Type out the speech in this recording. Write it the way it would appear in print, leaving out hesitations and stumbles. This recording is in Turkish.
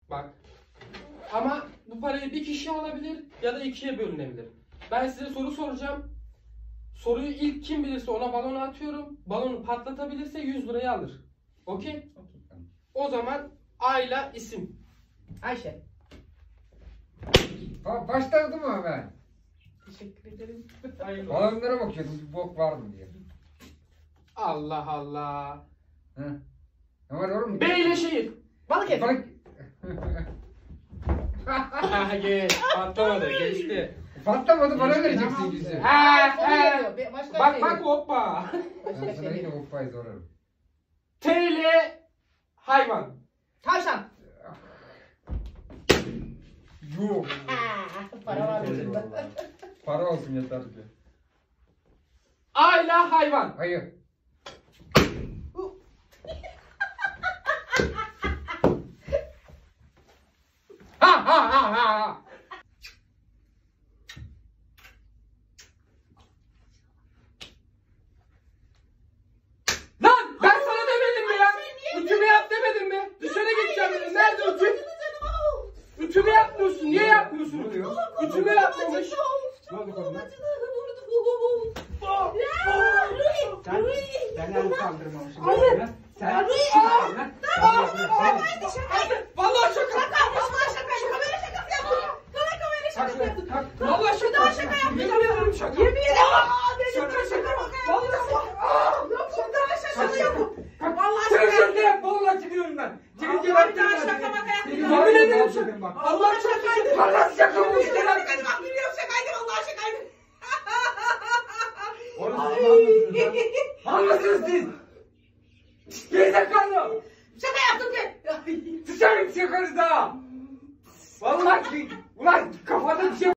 Bak. Ama bu parayı bir kişi alabilir ya da ikiye bölünebilir. Ben size soru soracağım. Soruyu ilk kim bilirse ona balonu atıyorum. Balonu patlatabilirse 100 lirayı alır. Okey? O zaman Ayla isim. Ayşe. Başladım ama ben. Teşekkür ederim. Hayırlı olsun. Balonlara bakıyordum bir bok var mı diye. Allah Allah. Hı. Ama doğru mu? B ile şehir. Balıkesir. Balık. Geç. Patlamadı. Geçti. Patlamadı bana Tamam. vereceksin yüzü. Ha, Soru geliyor. Başka Bak şey bak geliyor. hoppa. Başka Ben şey sana yine geliyor. hoppayı sorarım. T ile hayvan. Tavşan. Yok. Para var burada. Para olsun yeter ki. A ile hayvan. Hayır. Ha ha ha ha. Lan ben sana demedim mi ya? Ütümü yap demedim mi? Dışarı gideceğim dedim. Nerede ütü? Ütümü yapmıyorsun. Niye yapmıyorsun? Ütümü yapmamış. Ne oldu koluna? Ben el kaldırmamışım. Sen Vallahi şaka. Vallahi şaka. Yemin ederim şaka. Yemin ederim. Sen şaka yap. Vallahi gidiyorum ben. Yemin ederim şaka. Allah şaka. Allah şaka. Anlasınız siz. Gerizekalı. Şaka yaptım ki. Sıçarım şakanızda. Vallahi ulan kafada bir şey